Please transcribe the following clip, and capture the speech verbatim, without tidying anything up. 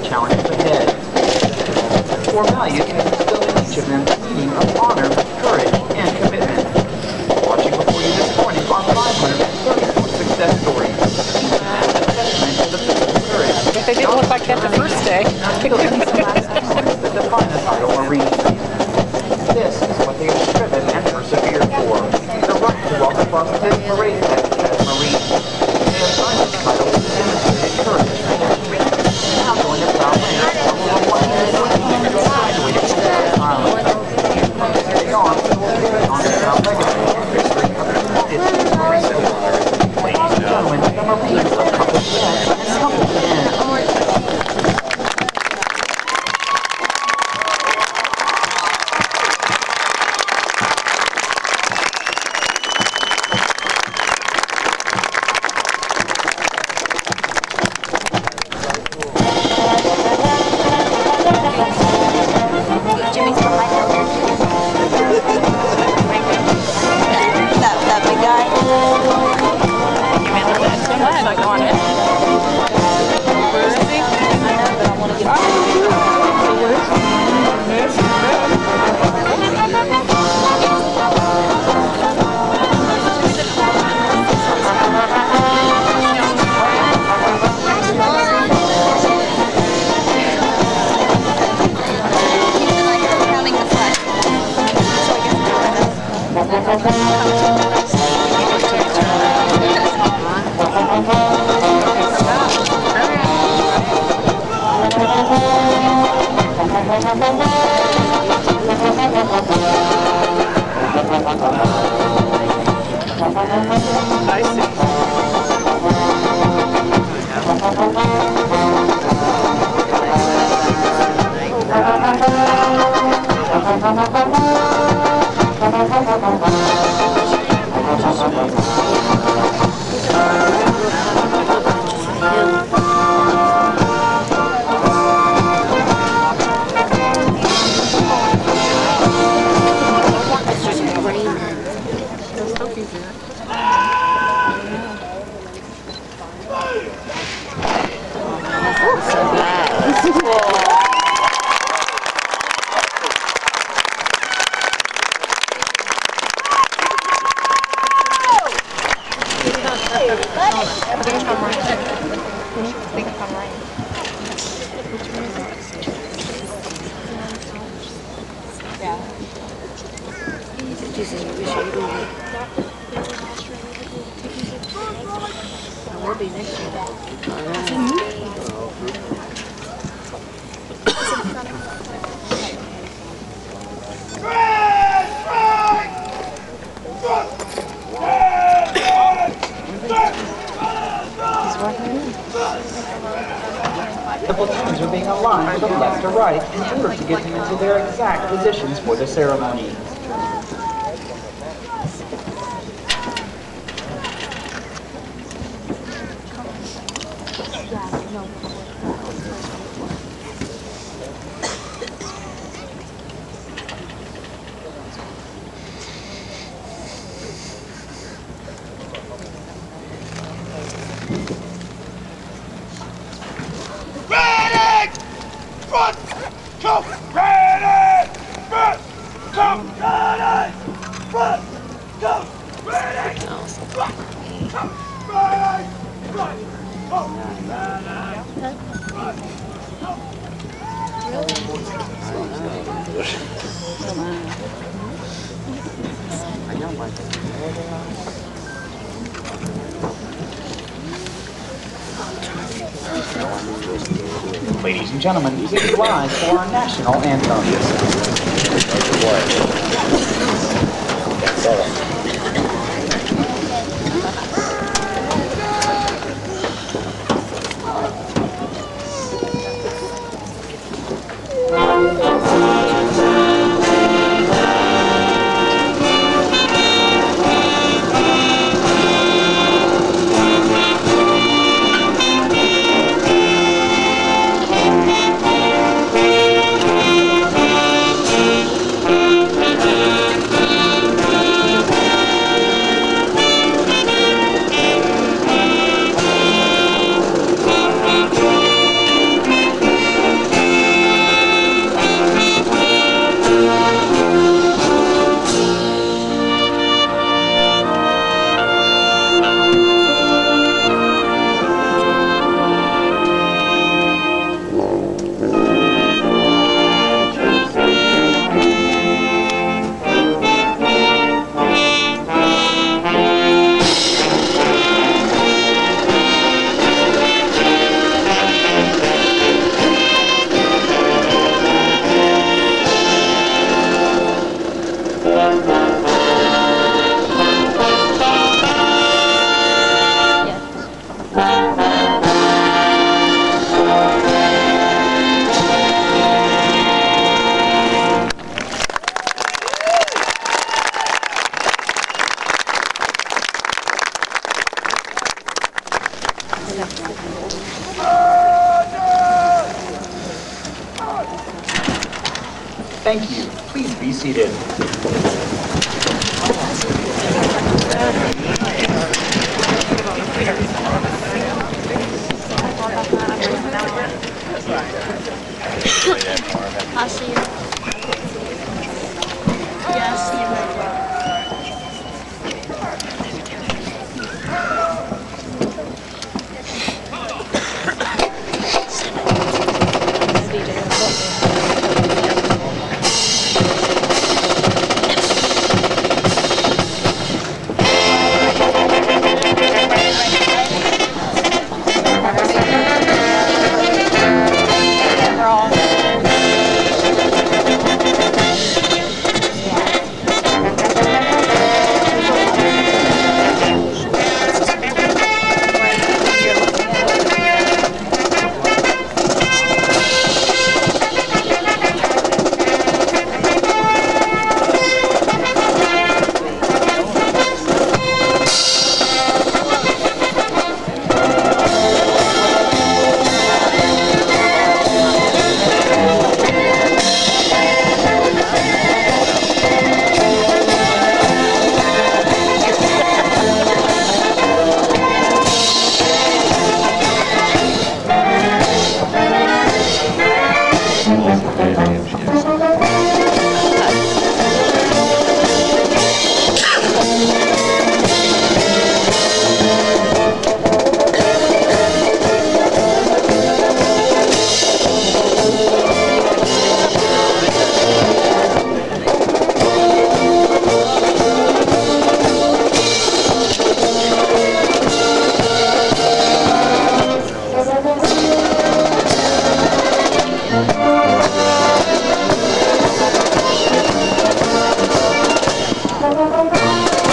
challenges ahead. Core values instill in each of them a theme of honor, courage, and commitment. Watching before you this morning are five hundred thirty-four success stories, each of them a testament to the physical courage. They didn't look like that the first day. that define the title Marine. This is what they have striven and persevered for. The right to walk across this parade deck as Marines. They have earned this title with demonstrated courage and commitment. Now going to proud land for over one hundred twenty years graduated from Ellis Island. From this day on, we will carry on the proud legacy and history of the United States Marine Corps. Ladies and gentlemen, the Marines of Compass Deck and Compass End. The platoons are being aligned from left to right in order to get them into their exact positions for the ceremony. Ladies and gentlemen, please rise for our national anthem. Thank you. Please be seated. I'll see you. Yeah, I'll see you later. Thank you.